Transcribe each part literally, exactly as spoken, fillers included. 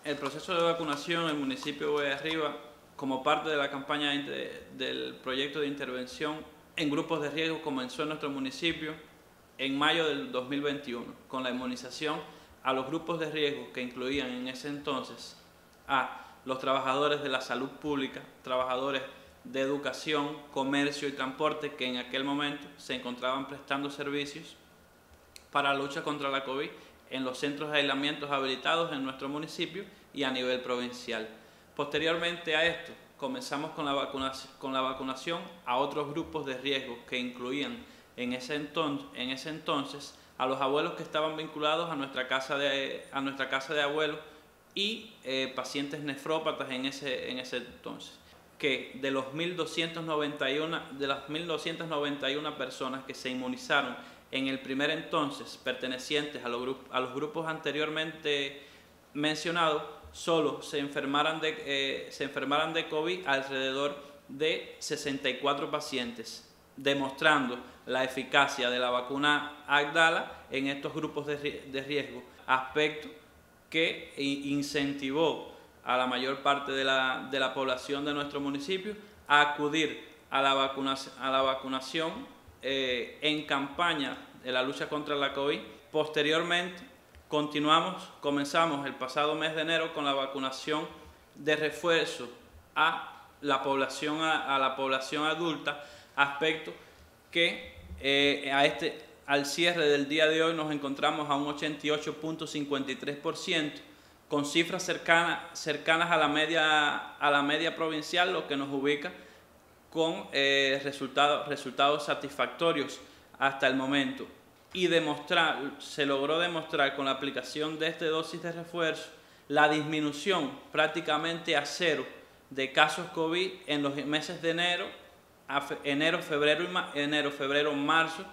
el proceso de vacunación en el municipio de Guayrarriba, como parte de la campaña de, del proyecto de intervención en grupos de riesgo, comenzó en nuestro municipio en mayo del dos mil veintiuno, con la inmunización a los grupos de riesgo que incluían en ese entonces a los trabajadores de la salud pública, trabajadores de educación, comercio y transporte que en aquel momento se encontraban prestando servicios para la lucha contra la COVID en los centros de aislamientos habilitados en nuestro municipio y a nivel provincial. Posteriormente a esto, comenzamos con la vacunación, con la vacunación a otros grupos de riesgo que incluían en ese entonces, en ese entonces a los abuelos que estaban vinculados a nuestra casa de, a nuestra casa de abuelos y eh, pacientes nefrópatas en ese, en ese entonces, que de, los mil doscientas noventa y uno, de las mil doscientas noventa y una personas que se inmunizaron en el primer entonces, pertenecientes a los, grupos, a los grupos anteriormente mencionados, solo se enfermaran de, eh, se enfermaran de COVID alrededor de sesenta y cuatro pacientes, demostrando la eficacia de la vacuna Abdala en estos grupos de, de riesgo, aspecto que incentivó a la mayor parte de la, de la población de nuestro municipio a acudir a la vacunación, a la vacunación eh, en campaña de la lucha contra la COVID. Posteriormente, continuamos, comenzamos el pasado mes de enero con la vacunación de refuerzo a la población, a, a la población adulta, aspecto que eh, a este, al cierre del día de hoy nos encontramos a un ochenta y ocho punto cincuenta y tres por ciento, con cifras cercanas, cercanas a la media, a la media provincial, lo que nos ubica con eh, resultados, resultados satisfactorios hasta el momento. Y demostrar, se logró demostrar con la aplicación de esta dosis de refuerzo la disminución prácticamente a cero de casos COVID en los meses de enero, a fe, enero, febrero, y enero, febrero, marzo,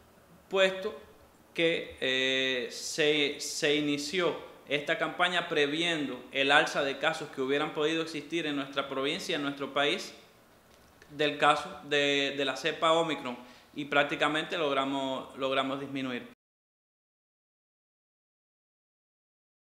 puesto que eh, se, se inició esta campaña previendo el alza de casos que hubieran podido existir en nuestra provincia, en nuestro país, del caso de, de la cepa Omicron, y prácticamente logramos, logramos disminuir.